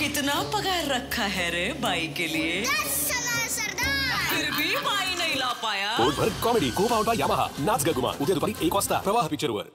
कितना पगार रखा है रे बाई के लिए? 10,000 सरदार। फिर भी बाई नहीं ला पाया। पोटभर कॉमेडी को पावड बाय यामाहा. नाच ग गुमा. उद्या दुपारी 1 वाजता प्रवाह पिक्चरवर.